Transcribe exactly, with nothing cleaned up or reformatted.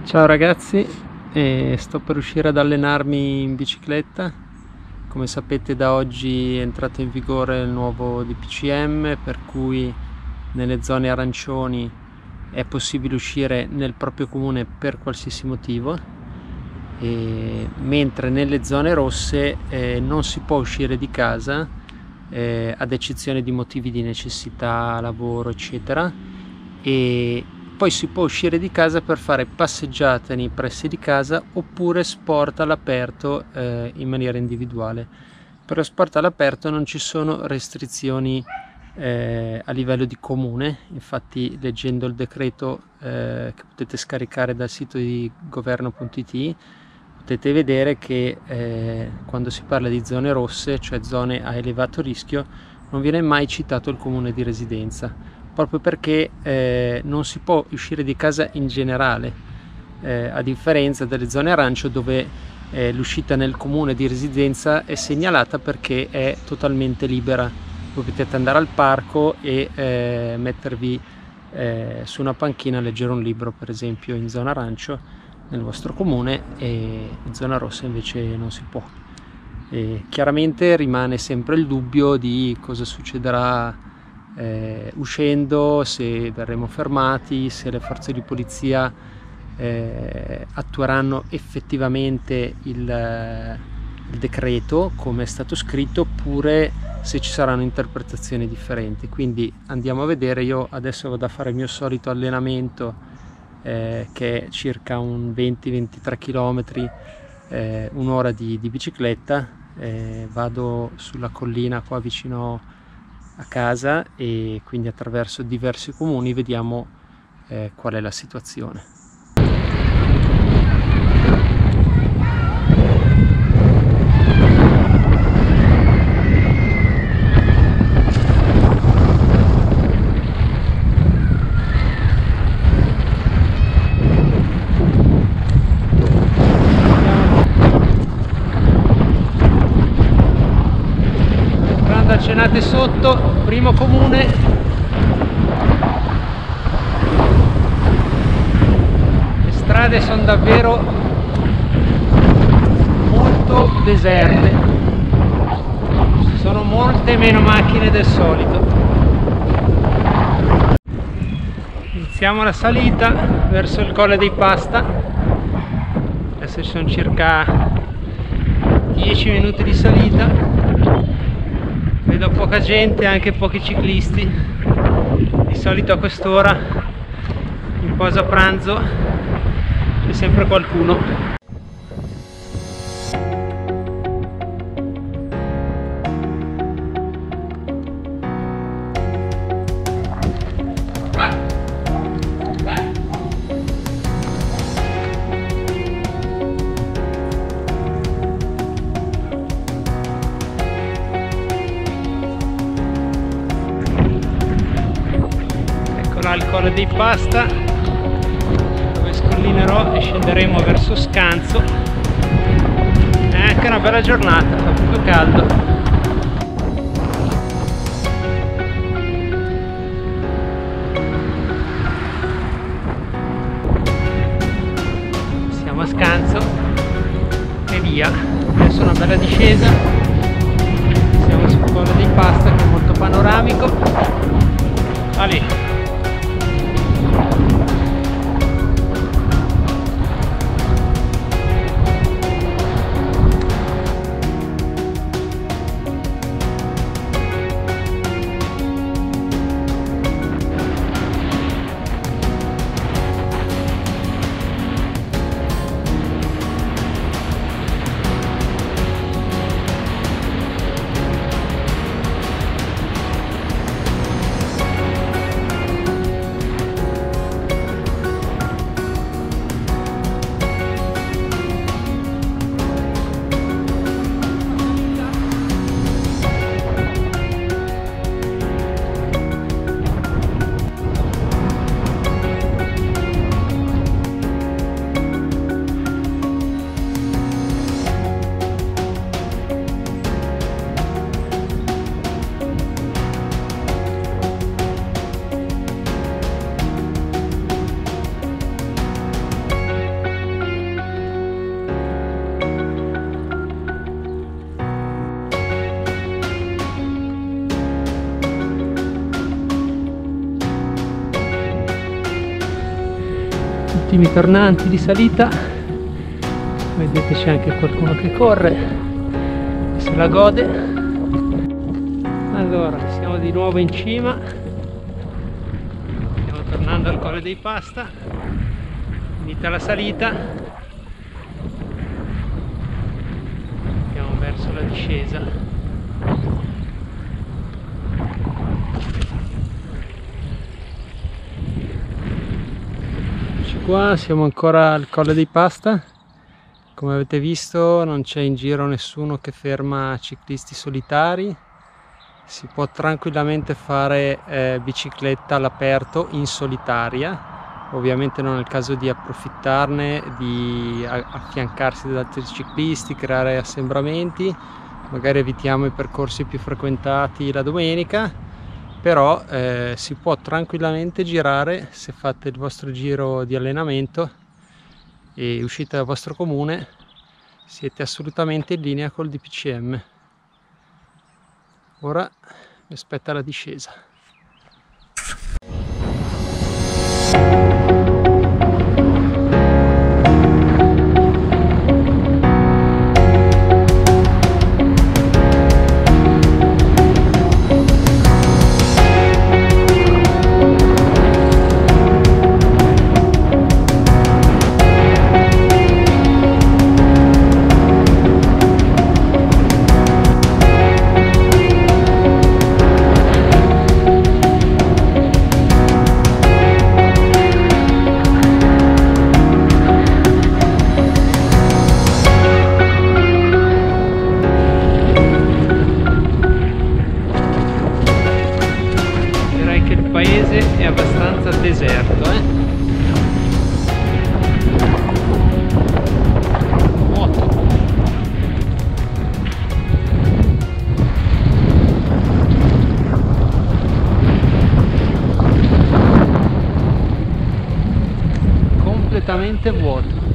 Ciao ragazzi, eh, sto per uscire ad allenarmi in bicicletta. Come sapete, da oggi è entrato in vigore il nuovo D P C M, per cui nelle zone arancioni è possibile uscire nel proprio comune per qualsiasi motivo, e mentre nelle zone rosse eh, non si può uscire di casa eh, ad eccezione di motivi di necessità, lavoro eccetera, e poi si può uscire di casa per fare passeggiate nei pressi di casa oppure sport all'aperto eh, in maniera individuale. Per lo sport all'aperto non ci sono restrizioni eh, a livello di comune. Infatti, leggendo il decreto eh, che potete scaricare dal sito di governo punto it, potete vedere che eh, quando si parla di zone rosse, cioè zone a elevato rischio, non viene mai citato il comune di residenza, proprio perché eh, non si può uscire di casa in generale, eh, a differenza delle zone arancio dove eh, l'uscita nel comune di residenza è segnalata perché è totalmente libera. Voi potete andare al parco e eh, mettervi eh, su una panchina a leggere un libro, per esempio, in zona arancio nel vostro comune, e in zona rossa invece non si può. E chiaramente rimane sempre il dubbio di cosa succederà Eh, uscendo, se verremo fermati, se le forze di polizia eh, attueranno effettivamente il, eh, il decreto come è stato scritto, oppure se ci saranno interpretazioni differenti. Quindi andiamo a vedere. Io adesso vado a fare il mio solito allenamento eh, che è circa un venti ventitré chilometri, eh, un'ora di, di bicicletta. Eh, vado sulla collina qua vicino a casa e quindi attraverso diversi comuni vediamo eh, qual è la situazione. Cenate sotto, primo comune. Le strade sono davvero molto deserte, ci sono molte meno macchine del solito. Iniziamo la salita verso il Colle dei Pasta. Adesso ci sono circa dieci minuti di salita. Vedo poca gente, anche pochi ciclisti. Di solito a quest'ora, in pausa pranzo, c'è sempre qualcuno. Al Colle dei Pasta, dove scollinerò e scenderemo verso Scanzo. È anche una bella giornata, fa proprio caldo. Siamo a Scanzo e via. Adesso una bella discesa. Siamo sul Colle dei Pasta, che è molto panoramico. Allì. ultimi tornanti di salita, vedete c'è anche qualcuno che corre e se la gode. Allora siamo di nuovo in cima, stiamo tornando al Colle dei Pasta, finita la salita, andiamo verso la discesa. Qua siamo ancora al Colle dei Pasta, come avete visto non c'è in giro nessuno che ferma ciclisti solitari, si può tranquillamente fare eh, bicicletta all'aperto in solitaria, ovviamente non è il caso di approfittarne, di affiancarsi ad altri ciclisti, creare assembramenti, magari evitiamo i percorsi più frequentati la domenica. Però eh, si può tranquillamente girare se fate il vostro giro di allenamento e uscite dal vostro comune, siete assolutamente in linea col D P C M. Ora mi aspetta la discesa. È abbastanza deserto, eh? Vuoto. Completamente vuoto.